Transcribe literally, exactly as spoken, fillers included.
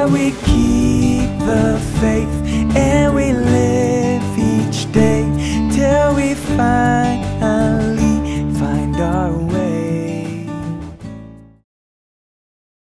that we keep the faith and we live each day till we find